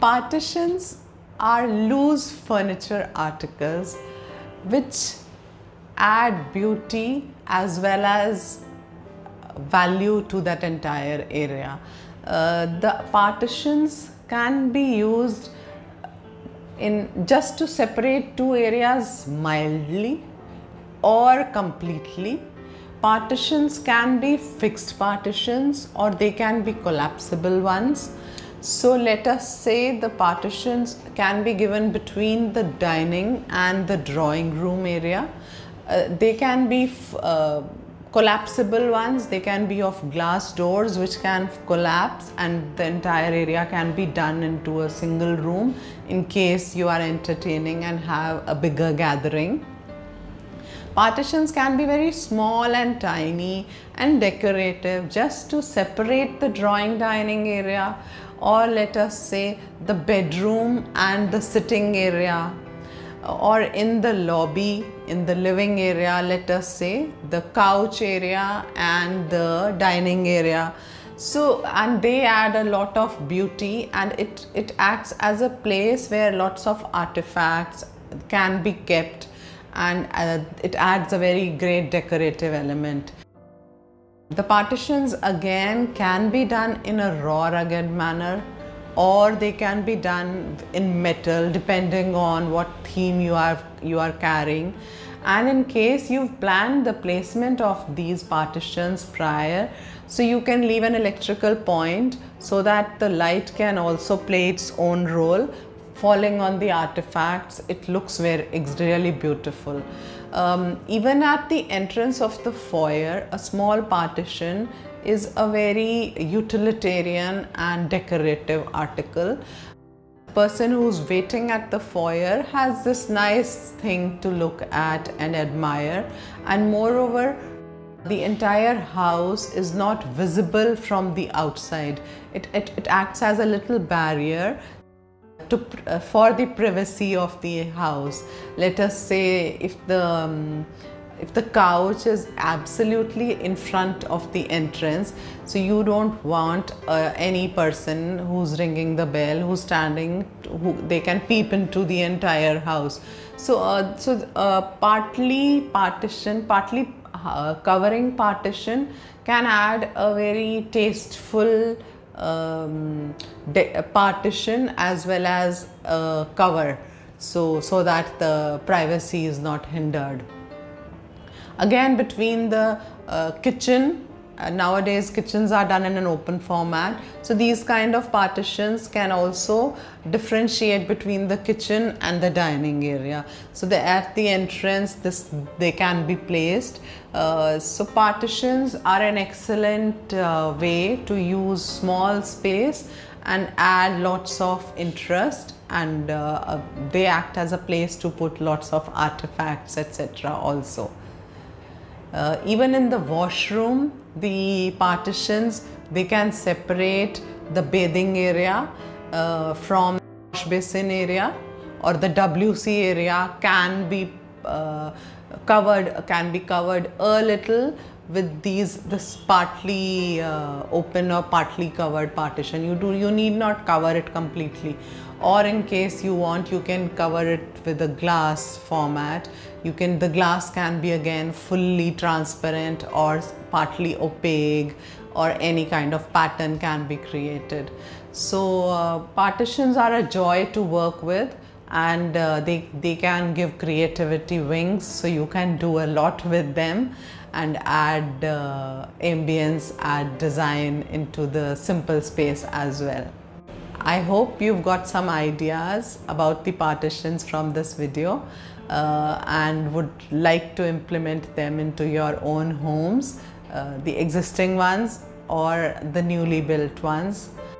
Partitions are loose furniture articles which add beauty as well as value to that entire area. The partitions can be used in just to separate two areas mildly or completely. Partitions can be fixed partitions or they can be collapsible ones. So let us say the partitions can be given between the dining and the drawing room area. They can be collapsible ones. They can be of glass doors which can collapse and the entire area can be done into a single room in case you are entertaining and have a bigger gathering. Partitions can be very small and tiny and decorative just to separate the drawing dining area, or let us say the bedroom and the sitting area, or in the lobby, in the living area, let us say the couch area and the dining area. So, and they add a lot of beauty, and it acts as a place where lots of artifacts can be kept, and it adds a very great decorative element. The partitions again can be done in a raw rugged manner, or they can be done in metal depending on what theme you are carrying. And in case you've planned the placement of these partitions prior, so you can leave an electrical point so that the light can also play its own role falling on the artifacts. It looks really beautiful. Even at the entrance of the foyer, a small partition is a very utilitarian and decorative article. The person who's waiting at the foyer has this nice thing to look at and admire, and moreover, the entire house is not visible from the outside. It acts as a little barrier for the privacy of the house. Let us say if the couch is absolutely in front of the entrance, so you don't want any person who's ringing the bell, who's standing, they can peep into the entire house. So partly partition, partly covering partition can add a very tasteful partition as well as cover, so that the privacy is not hindered. Again, between the kitchen, nowadays kitchens are done in an open format, so these kind of partitions can also differentiate between the kitchen and the dining area. So at the entrance they can be placed. So partitions are an excellent way to use small space and add lots of interest, and they act as a place to put lots of artifacts, etc. also. Even in the washroom, the partitions, they can separate the bathing area from the wash basin area, or the WC area can be covered a little with this partly open or partly covered partition. You need not cover it completely, or in case you want, you can cover it with a glass format. The glass can be again fully transparent or partly opaque, or any kind of pattern can be created. So partitions are a joy to work with, and they can give creativity wings, so you can do a lot with them and add ambience, add design into the simple space as well. I hope you've got some ideas about the partitions from this video and would like to implement them into your own homes, the existing ones or the newly built ones.